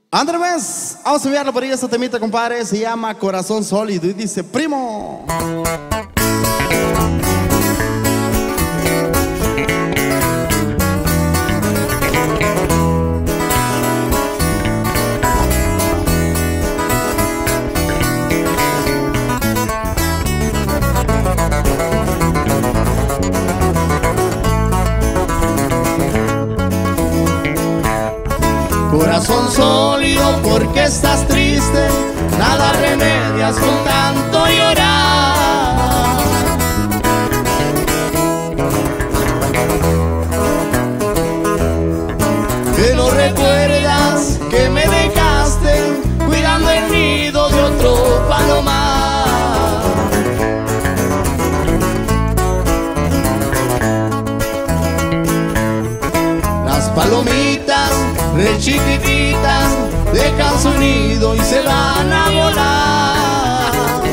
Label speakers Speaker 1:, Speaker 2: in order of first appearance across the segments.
Speaker 1: Andrés, vamos a enviarlo por ahí. Esta temita, compadre, se llama Corazón Sólido y dice: primo.
Speaker 2: Corazón sólido, ¿por qué estás triste? Nada remedias con tanto llorar. Que no recuerdas que me dejaste cuidando el nido de otro palomar. Las palomitas re chiquititas dejan su nido y se van a volar.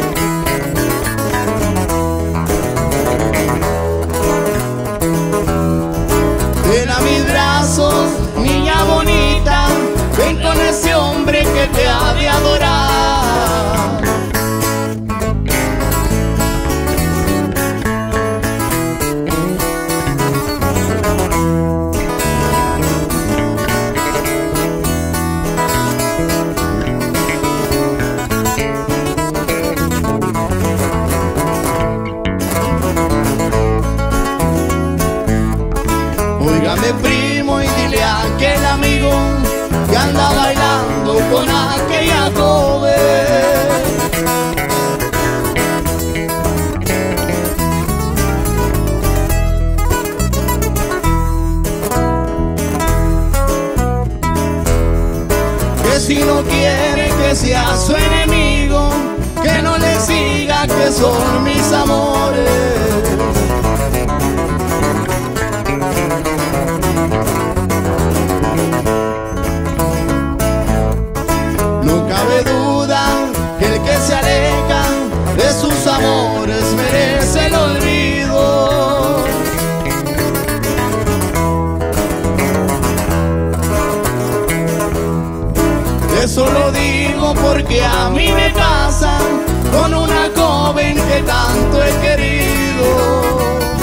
Speaker 2: Ven a mis brazos, niña bonita, ven con ese hombre que te ha de adorar. Óigame, primo, y dile a aquel amigo que anda bailando con aquella joven. Que si no quiere que sea su enemigo, que no le siga, que son mis amores. No cabe duda que el que se aleja de sus amores merece el olvido. Eso lo digo porque a mí me pasa con una joven que tanto he querido.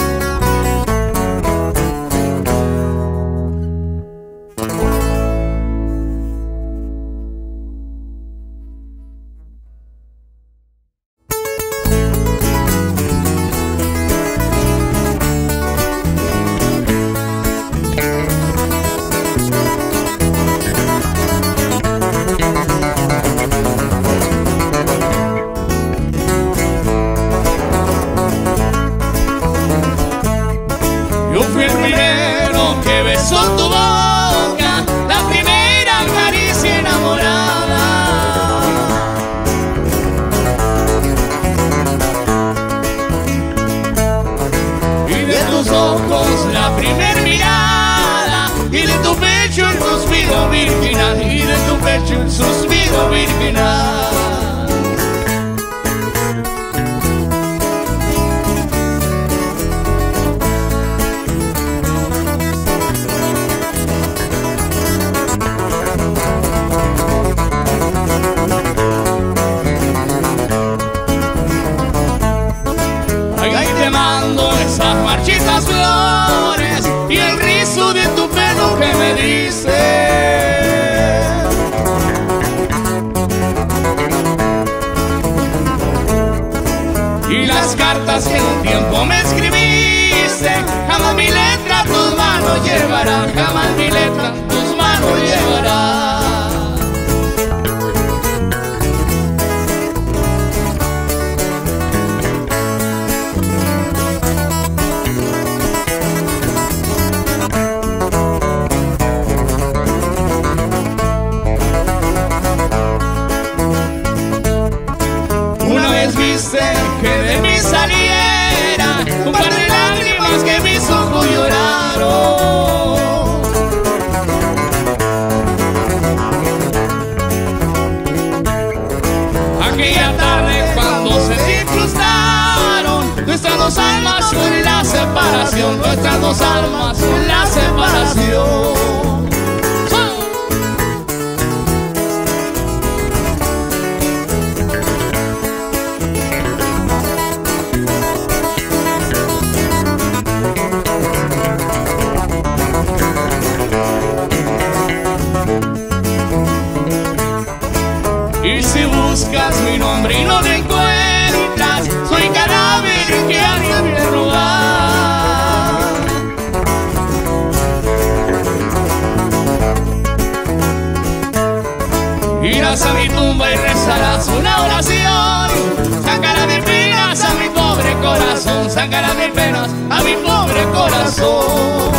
Speaker 2: Tu boca, la primera caricia enamorada. Y de tus ojos la primer mirada, y de tu pecho el suspiro virginal, y de tu pecho el suspiro virginal. Te mando esas marchitas flores y el rizo de tu pelo que me dice: y las cartas que un tiempo me escribiste, jamás mi letra tus manos llevará, jamás mi letra tus manos llevará. Viste que de mí saliera un par de lágrimas que mis ojos lloraron. Aquella tarde cuando se incrustaron nuestras dos almas en la separación, nuestras dos almas en la separación. si buscas mi nombre y no lo encuentras, soy cadáver que alguien me roba. Irás a mi tumba y rezarás una oración, sacarás de penas a mi pobre corazón, sacarás de penas a mi pobre corazón.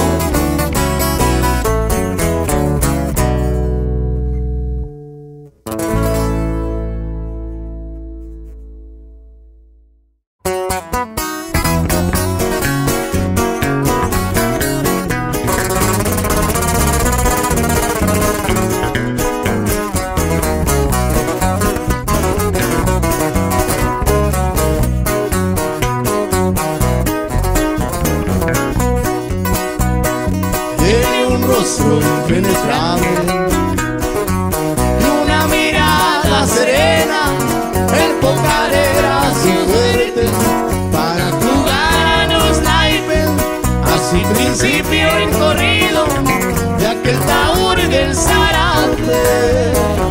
Speaker 1: Impenetrable
Speaker 2: y una mirada serena, empocaderas y fuerte para jugar a los naipes, así principio recorrido de aquel taur del Zarate.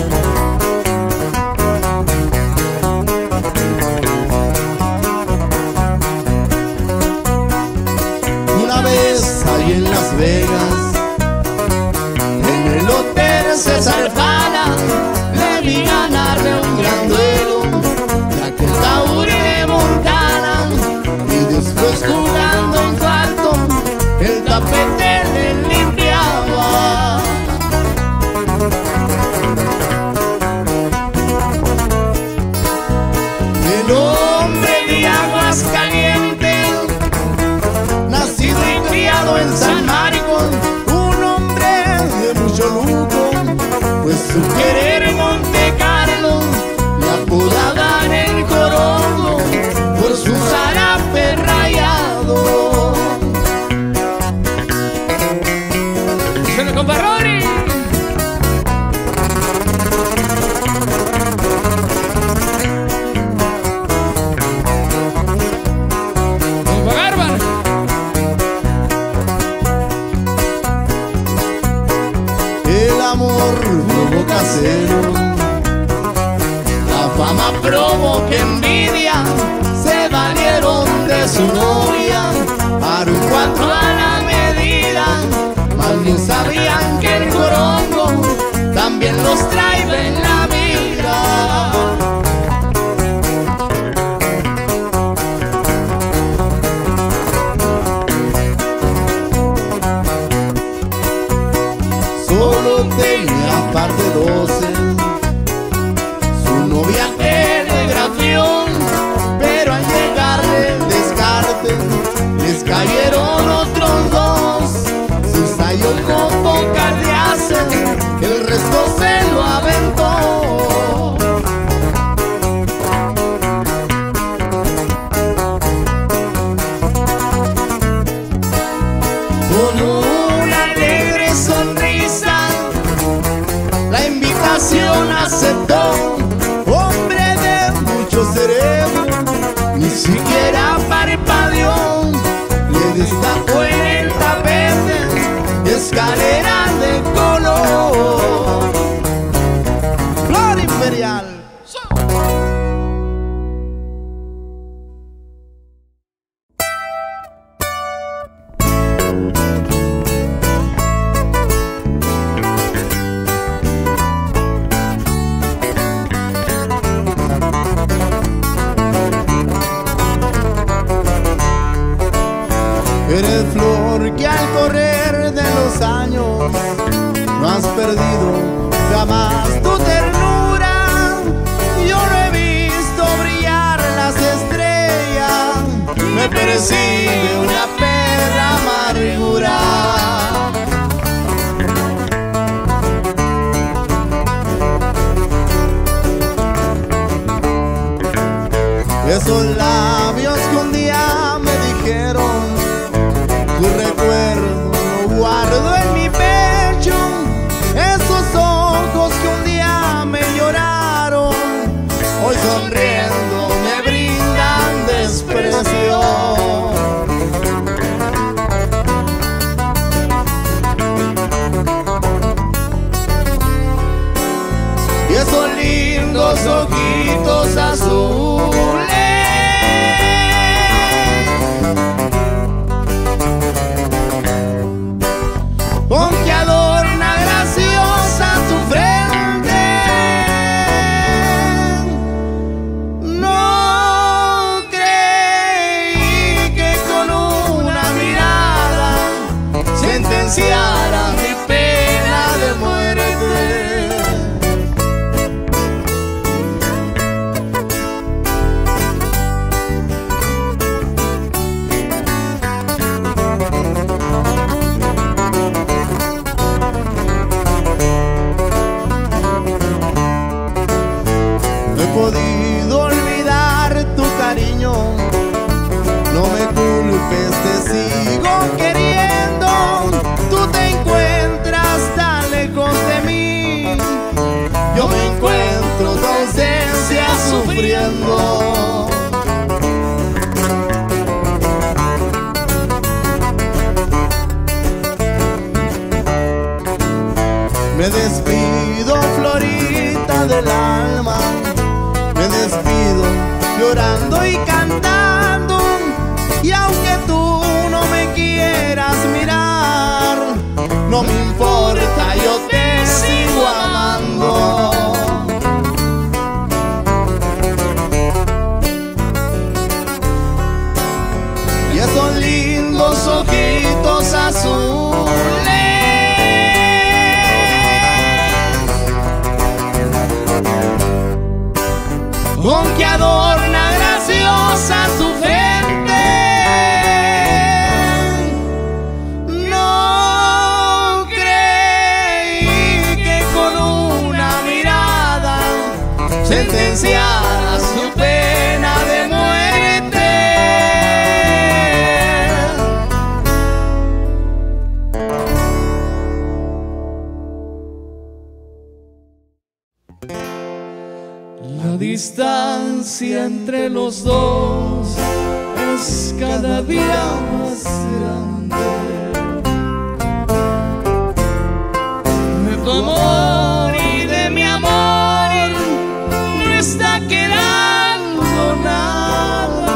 Speaker 1: Una vez ahí en Las Vegas,
Speaker 2: César Fala, le vi ganarle un gran duelo de aquel taur de Montana, y después jugando en falto el tapete le limpiaba. El hombre de Aguascalientes, nacido y criado en San Marcos, un hombre de mucho lujo, pues su querer Monte Carlo la podaba en el corongo por su zarape rayado. Se me compa Rory. Compa Garban.
Speaker 1: el amor casero,
Speaker 2: la fama provoca envidia, se valieron de su novia para un 4 a la medida, mas no sabían que el corongo también los trae en la mira.
Speaker 1: solo tenía par de 12,
Speaker 2: su novia telegrafió, pero al llegarle el descarte les cayeron otros dos. Se estalló con boca de ace, el resto se lo aventó. Con una alegre sonrisa la invitación aceptó, hombre de mucho cerebro, ni siquiera parpadeó, le destapó en el tapete escalera de color.
Speaker 1: Flor Imperial. Eres flor que al correr de los años no has perdido jamás tu ternura. Yo no he visto brillar las estrellas, me persigue una perra amargura. Esos labios que un día me dijeron, tu recuerdo lo guardo en mi pecho. Esos ojos que un día me lloraron, hoy sonriendo me brindan desprecio. Y esos lindos
Speaker 2: ojitos azules, con que adorna graciosa tu frente. No creí que con una mirada sentenciara mi pena de muerte.
Speaker 1: No he podido olvidar tu cariño, no me culpes, te sigo queriendo. Tú te encuentras tan lejos de mí, yo me encuentro tu ausencia sufriendo. Me despido, florita del alma, me despido llorando y cantando. Y aunque tú no me quieras mirar, no me importa, yo te sigo amando. Y esos lindos ojitos azules, con que adorna graciosa tu frente. No creí que con una mirada sentenciara su pena de muerte.
Speaker 2: La distancia entre los dos es cada día más grande. De tu amor y de mi amor no está quedando nada.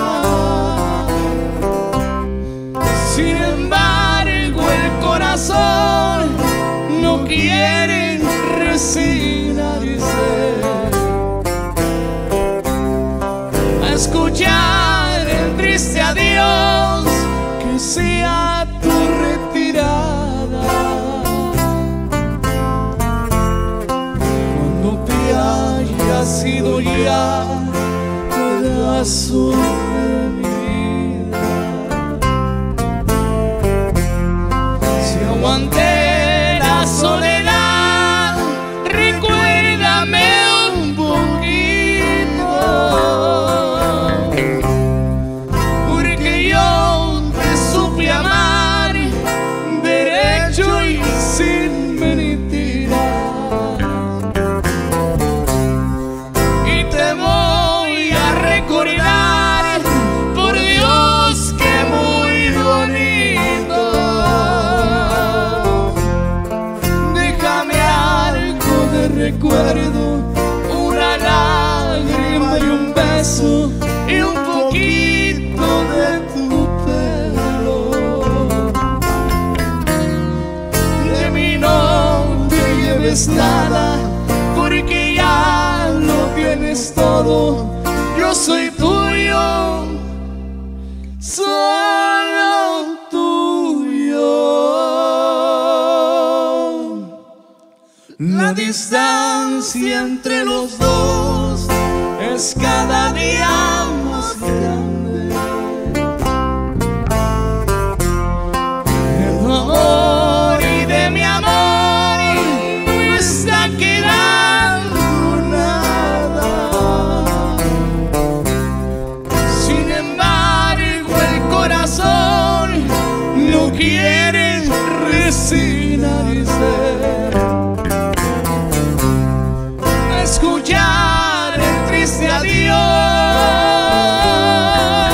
Speaker 2: Sin embargo, el corazón no quiere resignarse a escuchar el triste adiós que sea tu retirada. Cuando te haya sido ya pedazo de mi vida, si aguanté la soledad, recuérdame un poquito, porque yo te supe amar derecho y sin mentiras. Y te voy a recordar, por Dios, que muy bonito. Déjame algo de recuerdo, una lágrima y un beso y un poquito de tu pelo. De mí no te lleves nada, porque ya lo tienes todo. Yo soy tuyo, solo tuyo. La distancia entre los dos es cada día más grande. De tu amor y de mi amor no está quedando nada. Sin embargo, el corazón no quiere resignarse a escuchar el triste adiós.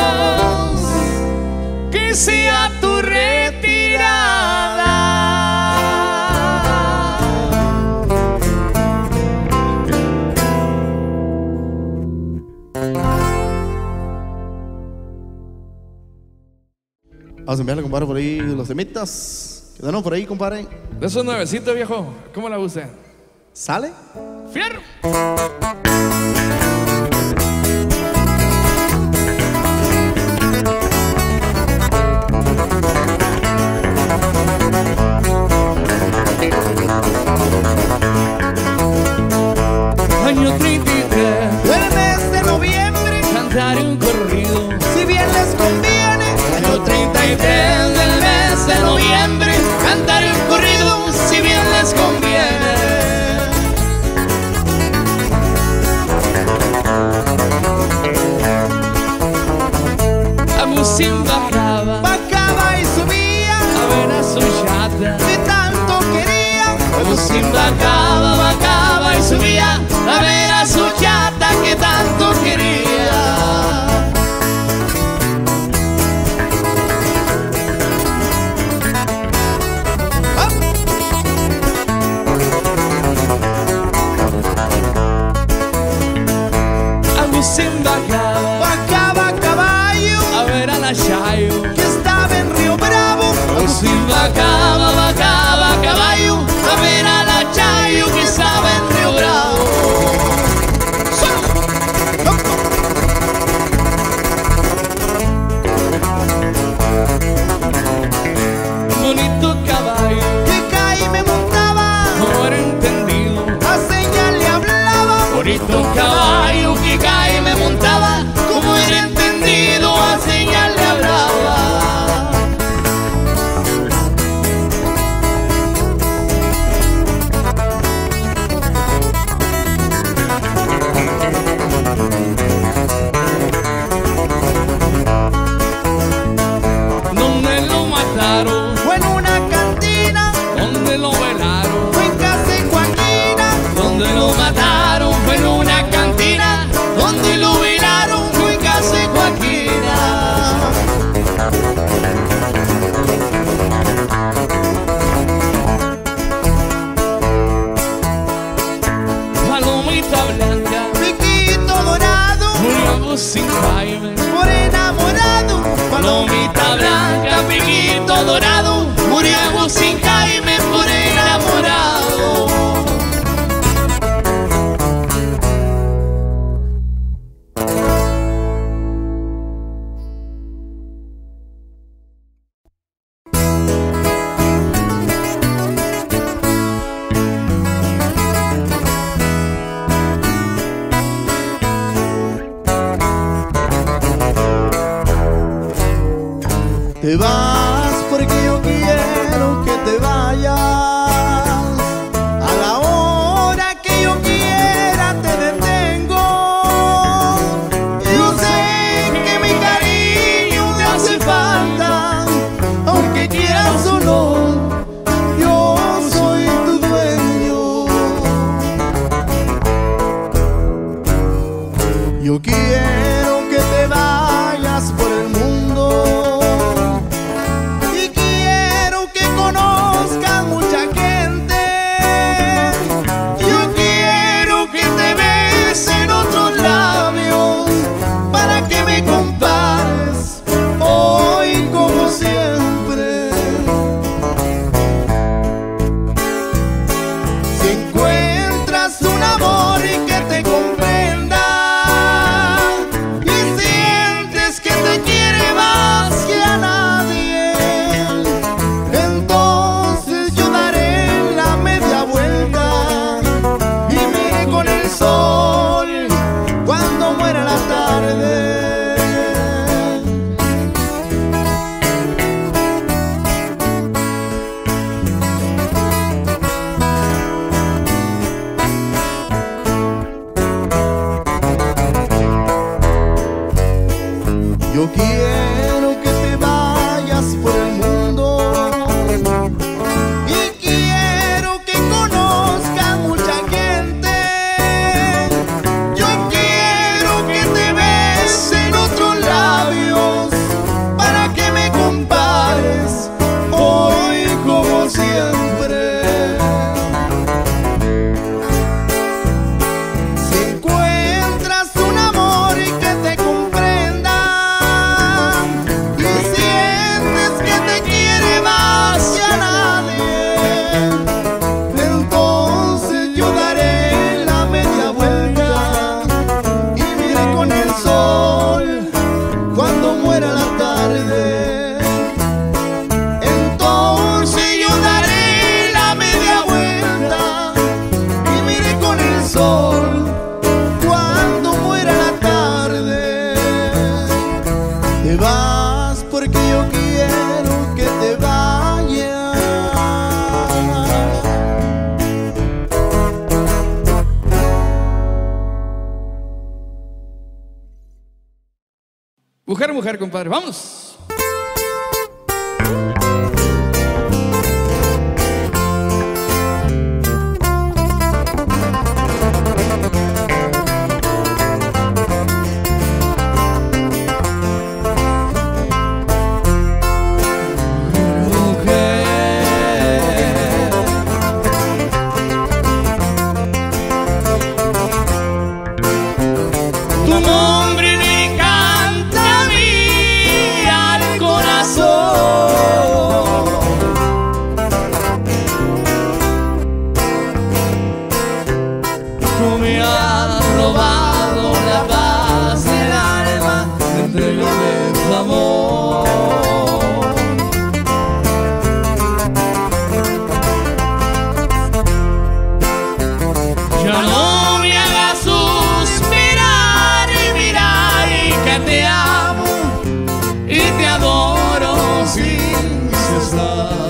Speaker 1: Vamos a enviarle, compadre, por ahí los temitas. Quédanos por ahí, compadre.
Speaker 3: De esos nuevecitos, viejo. ¿Cómo la gusta?
Speaker 1: ¿Sale?
Speaker 3: ¡Fierro! Año 33
Speaker 1: del mes de noviembre,
Speaker 3: cantaré un corrido.
Speaker 1: si bien les conviene.
Speaker 2: Año 33 del mes de noviembre, cantaré un corrido si bien les conviene.
Speaker 3: Agustín bajaba
Speaker 1: Bajaba y subía,
Speaker 3: a ver a su chata.
Speaker 1: que tanto quería.
Speaker 2: Agustín bajaba y subía a ver a su chata que tanto quería.
Speaker 3: Agustín
Speaker 1: Bajaba a caballo,
Speaker 3: a ver a la Chayo.
Speaker 1: que estaba en Río Bravo.
Speaker 2: Agustín bajaba a caballo a ver a la Chayo que estaba en Río Bravo.
Speaker 3: Bonito caballo,
Speaker 1: Que Jaime montaba,
Speaker 3: no era entendido.
Speaker 1: a señal le hablaba.
Speaker 2: Bonito caballo que Jaime montaba, como era entendido a señal le hablaba.
Speaker 3: Donde lo mataron,
Speaker 1: Fue en una cantina,
Speaker 3: donde lo velaron,
Speaker 1: fue en casa de Joaquina.
Speaker 2: Donde lo mataron fue en una cantina, donde lo velaron fue en casa de Joaquina.
Speaker 3: palomita blanca,
Speaker 1: Piquito dorado,
Speaker 3: murió Agustín Jaime.
Speaker 1: por enamorado.
Speaker 2: Palomita blanca, piquito dorado, murió Agustín Jaime por enamorado.
Speaker 1: Te vas porque yo quiero que te vayas. A la hora que yo quiera te detengo. Yo sé que mi cariño te hace falta, aunque quieras o no, yo soy tu dueño. Yo quiero que te vayas por el mundo. Yo quiero que te vayas por el mundo y quiero que conozca mucha gente. Yo quiero que te besen otros labios para que me compares hoy como siempre. Si encuentras un amor y que te comprenda, sol cuando muera la tarde. Te vas porque yo quiero que te vayas.
Speaker 3: Mujer, mujer, compadre, vamos.
Speaker 2: Tu nombre me canta a mí al corazón. Tú me has robado la paz del alma, entrégame tu amor. Ya no me hagas suspirar y mirar que te amo y te adoro sin cesar.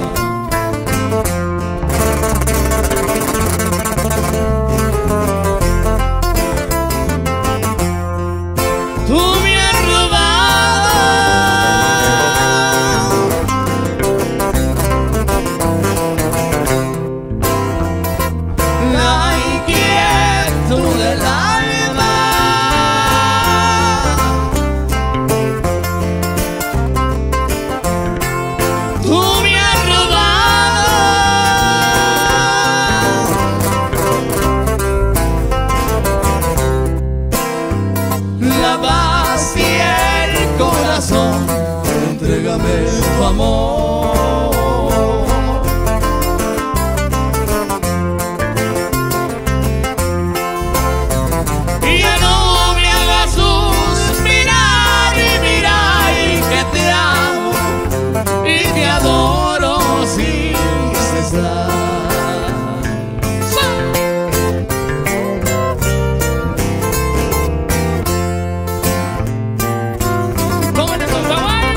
Speaker 2: Tú me has robado la inquietud del alma. Tú me has robado la paz y el corazón, entrégame tu amor. Y ya no me hagas suspirar y mirar que te amo y te adoro sin cesar. ¡Tómate con caballo!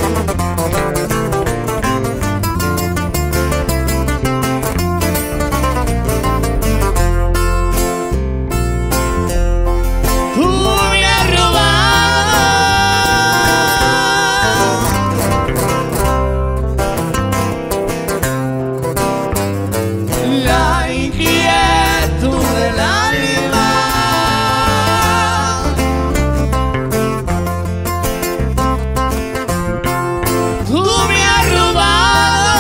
Speaker 2: Tú me has robado la inquietud del alma. Tú me has robado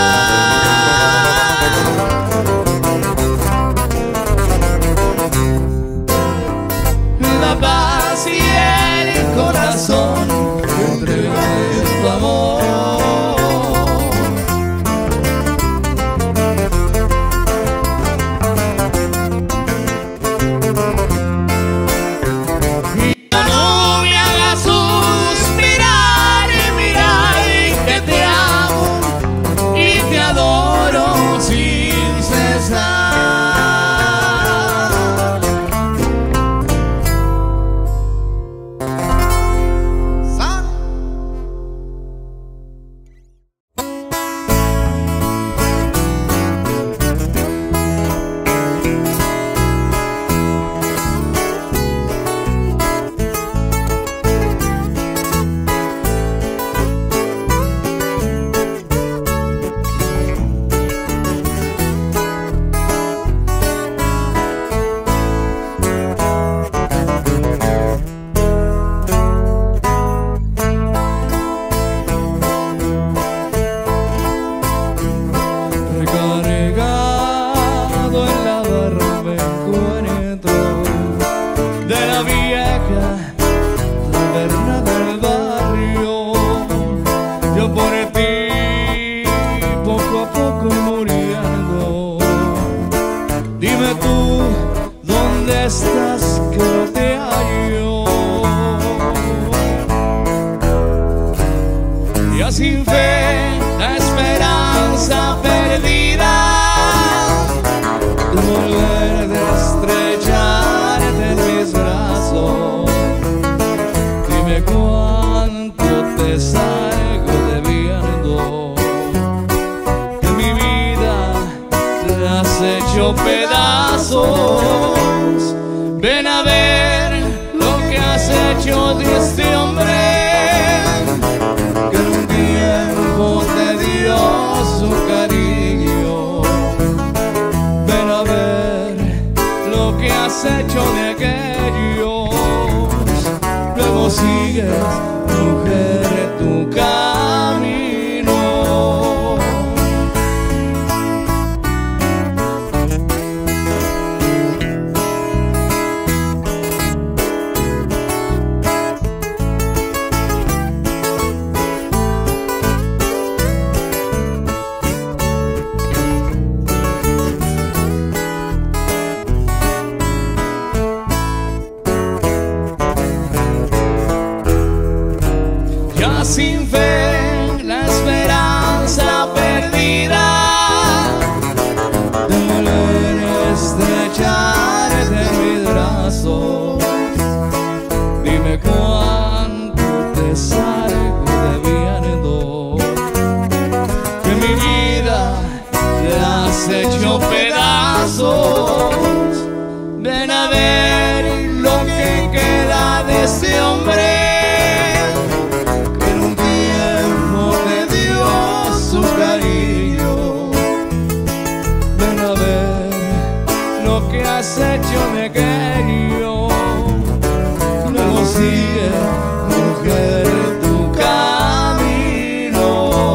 Speaker 2: la paz y el corazón, entrégame tu amor. Y ya no me hagas suspirar y mirar que te amo y te adoro sin cesar.
Speaker 1: San.
Speaker 2: Recargado en la barra me encuentro de la vieja taberna del barrio. Yo por ti poco a poco muriendo. Dime tú, ¿dónde estás que no te hallo? Ya sin fe, la esperanza perdida de volver de
Speaker 3: que has hecho de aquellos. Luego sigues, mujer, tu camino. Sin fe, la esperanza perdida, de volver a estrecharte en mis brazos. Dime cuánto te salgo debiendo, que mi vida te has hecho pedazos. Ven a ver lo que queda de ese hombre. Has hecho de aquello, luego sigue, mujer, tu camino.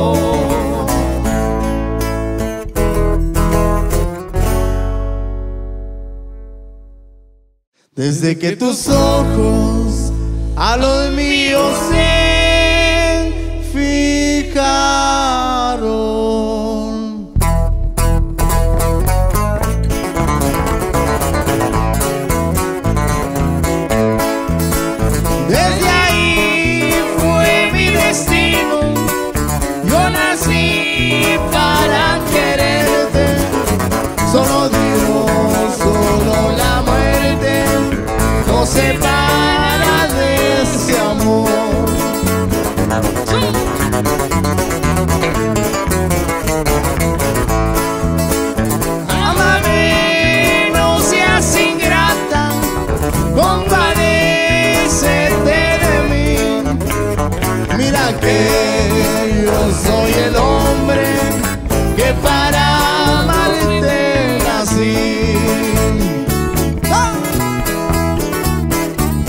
Speaker 1: Desde que tus ojos a los míos se fijaron, desde ahí fue mi destino. Yo nací para quererte. Solo Dios, solo la muerte nos separa de ese amor. Ámame, no seas ingrata, compadécete de mí. Mira que yo soy el hombre que para amarte nací.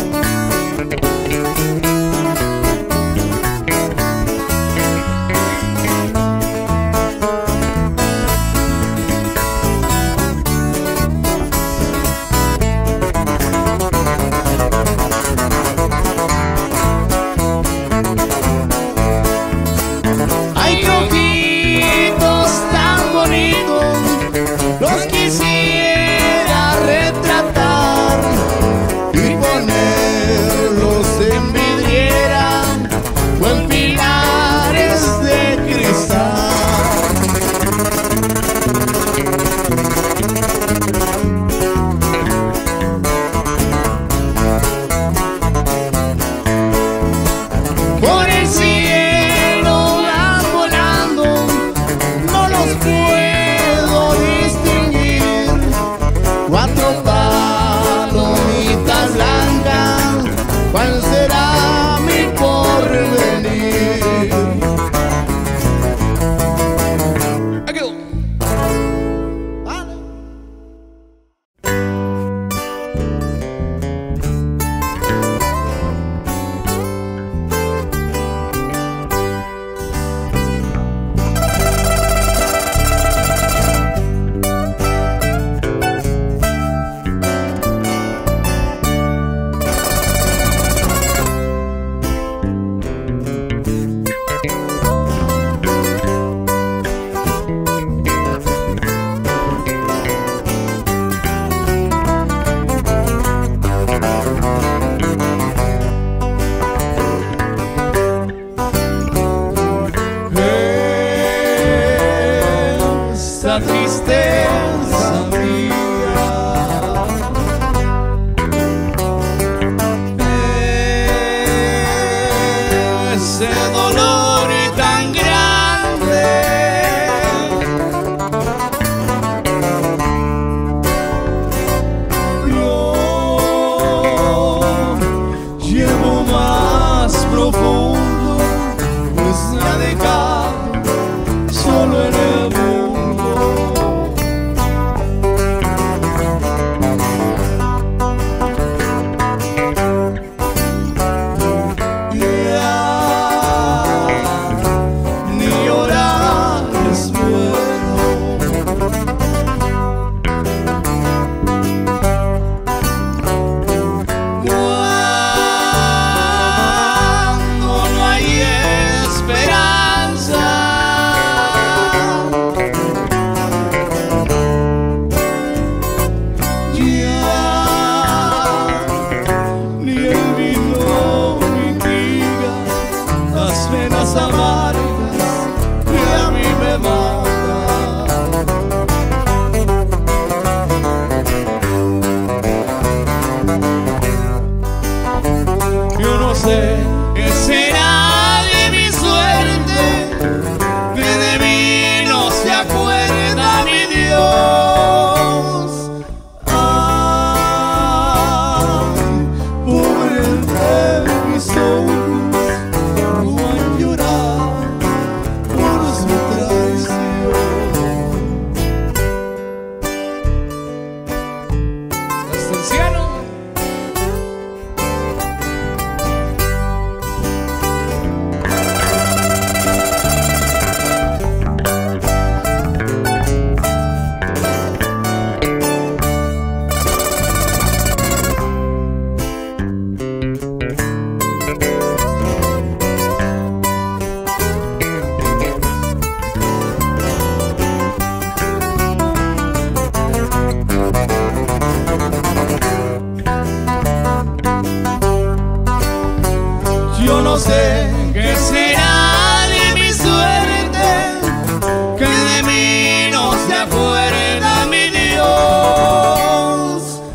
Speaker 2: no sé qué será de mi suerte, que de mí no se acuerda mi Dios.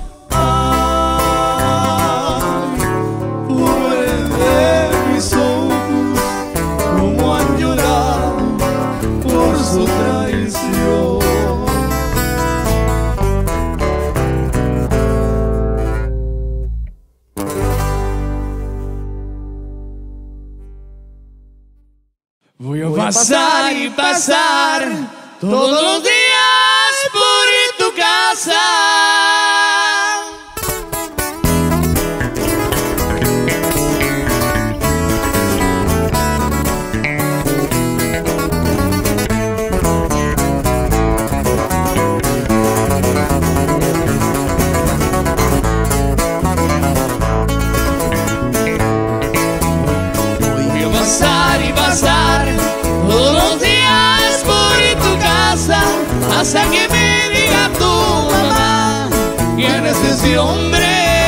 Speaker 2: Ay, pobre de mis ojos, cómo han llorado por su traición. Voy a pasar y pasar todos los días por tu casa. Voy a pasar y pasar todos los días por tu casa, hasta que me diga tu mamá quién es ese hombre.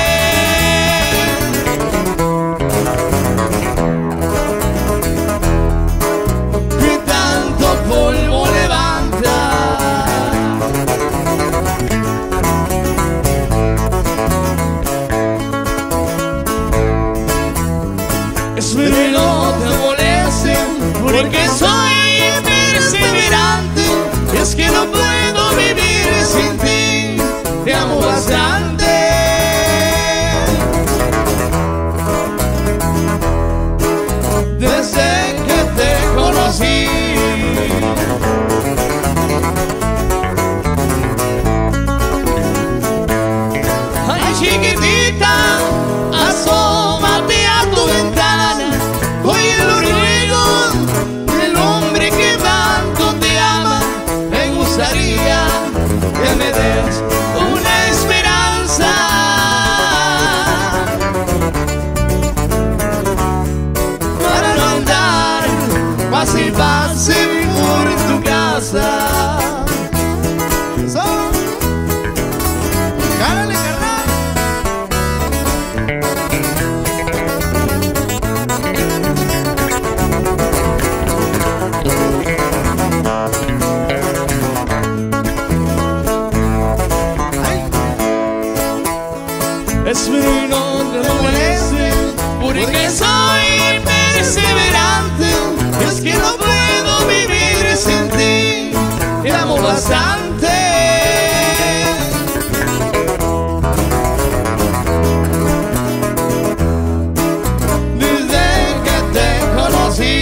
Speaker 2: Que tanto polvo levanta. Espero que no te molesten, porque soy perseverante. Es que no puedo vivir sin ti, te amo bastante. Desde que te conocí, ay chiquitita, asómate a tu ventana. Oye lo ruego del hombre que tanto te ama. Me gustaría que me des una esperanza para no andar pase y pase por tu casa.
Speaker 1: ¡Cálale, carnal!
Speaker 2: Espero que no te moleste, porque soy perseverante. Es que no puedo vivir sin ti, te amo bastante. Desde que te conocí,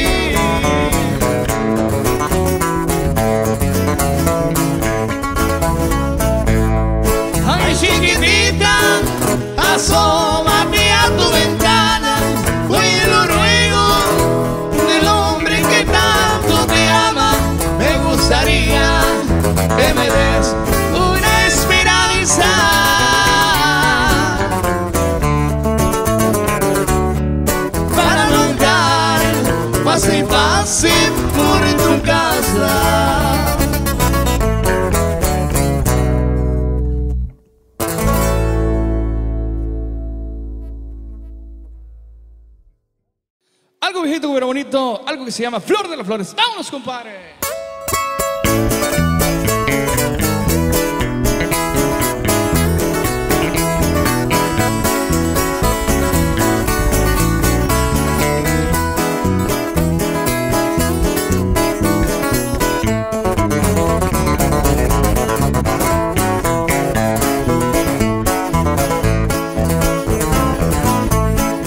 Speaker 2: ay chiquitita, asómate a tu ventana. Oye lo ruego del hombre que tanto te ama. Me gustaría que me des una esperanza para no andar pase y pase por tu casa. Algo viejito pero bonito, algo que se llama Flor de las Flores. ¡Vámonos, compadre!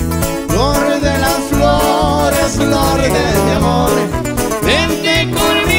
Speaker 1: Flor de las flores, flor de mi amor,
Speaker 2: Vente conmigo.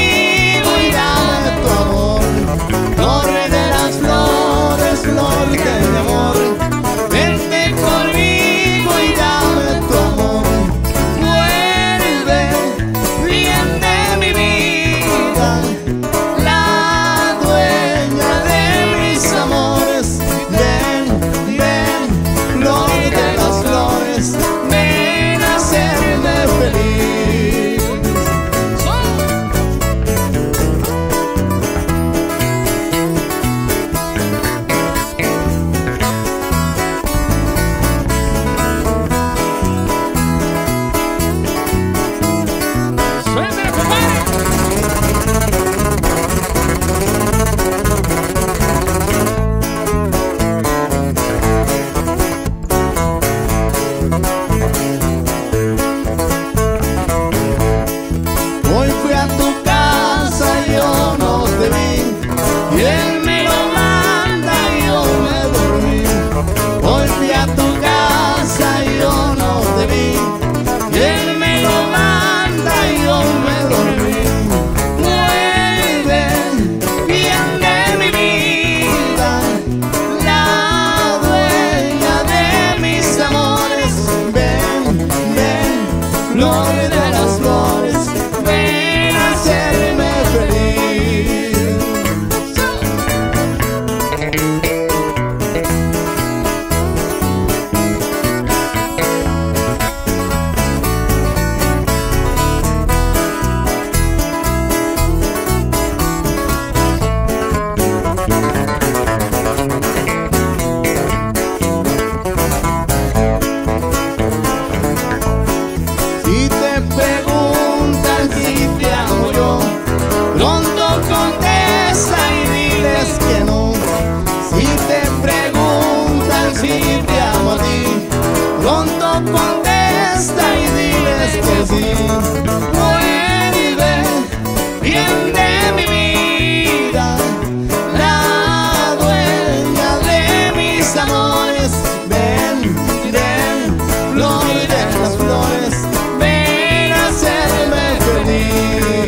Speaker 2: pronto contesta y diles que sí. Vuelve, bien de mi vida, la dueña de mis amores. Ven, ven, flor de las flores, ven a hacerme feliz.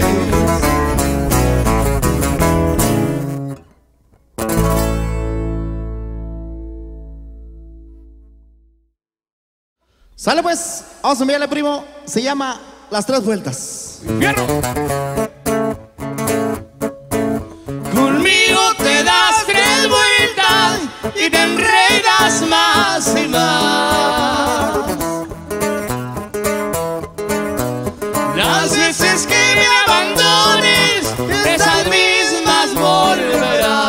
Speaker 1: Sale pues, vamos a enviarle, primo. Se llama Las Tres Vueltas.
Speaker 3: ¡Fierro!
Speaker 2: Conmigo te das 3 vueltas y te enredas más y más. Las veces que me abandones, esas mismas volverán.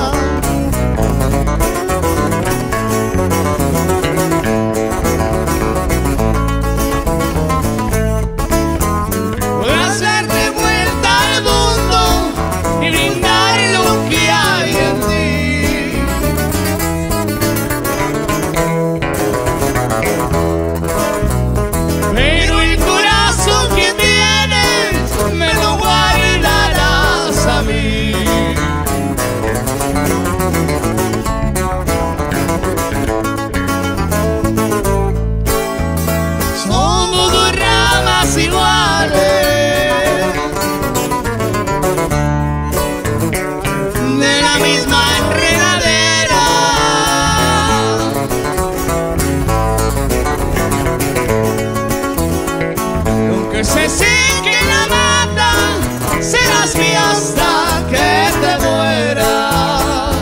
Speaker 2: Podrás darte vuelta al mundo y brindar lo que hay en ti. Pero el corazón que tienes me lo guardarás a mí. Somos 2 ramas iguales de la misma enredadera. Aunque se seque la mata, serás mía hasta que te mueras.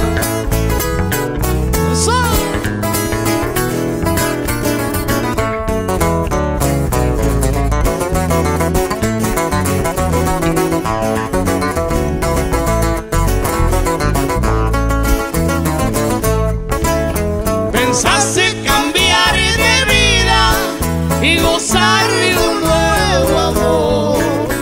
Speaker 2: Pensaste cambiar de vida y gozar de un nuevo amor.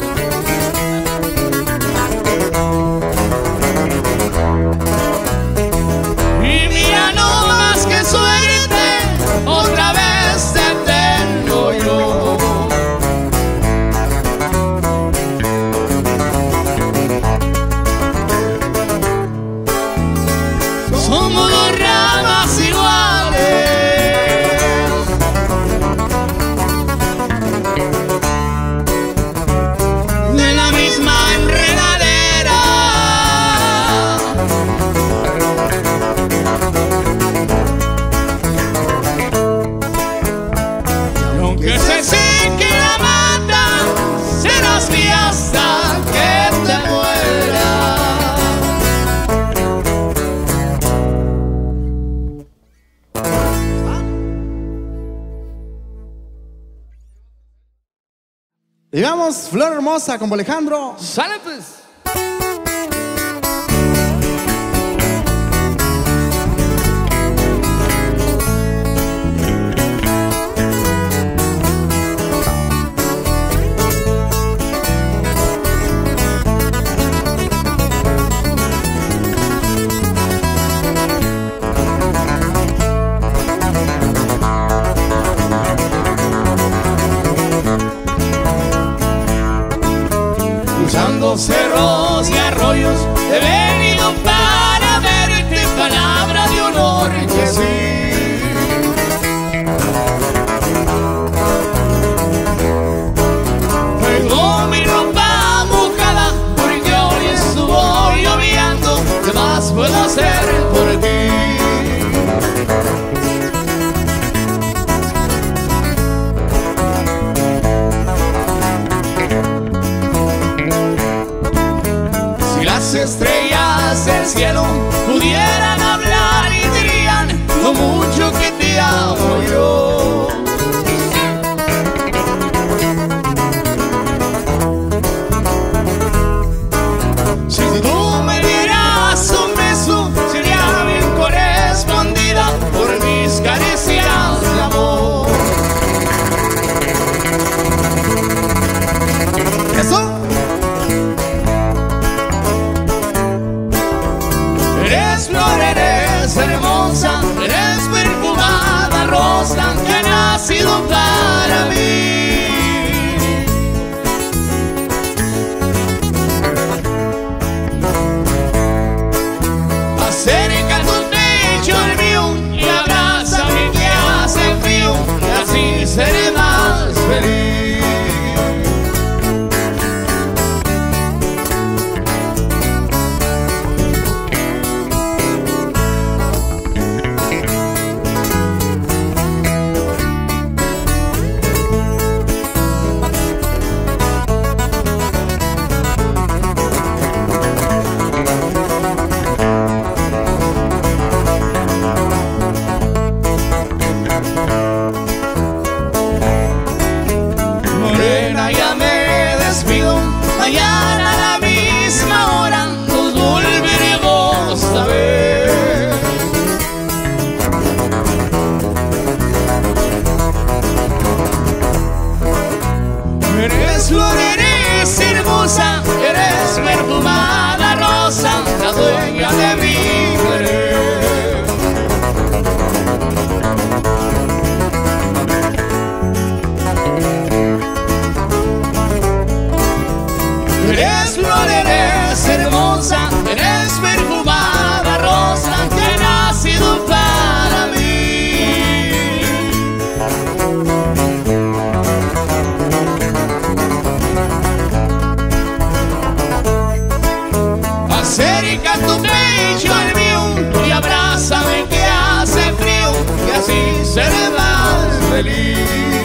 Speaker 2: Y mira, no más que suerte, otra vez te tengo yo. Somos 2 ramas iguales de la misma enredadera. Y aunque se seque la mata, serás mía hasta que te mueras.
Speaker 1: Digamos, Flor Hermosa como Alejandro.
Speaker 3: ¡Sale pues!
Speaker 2: Cruzando cerros y arroyos he venido para verte, palabra de honor que sí. Traigo mi ropa mojada porque hoy estuvo lloviendo. ¿Qué más puedo hacer por ti? Las estrellas feliz.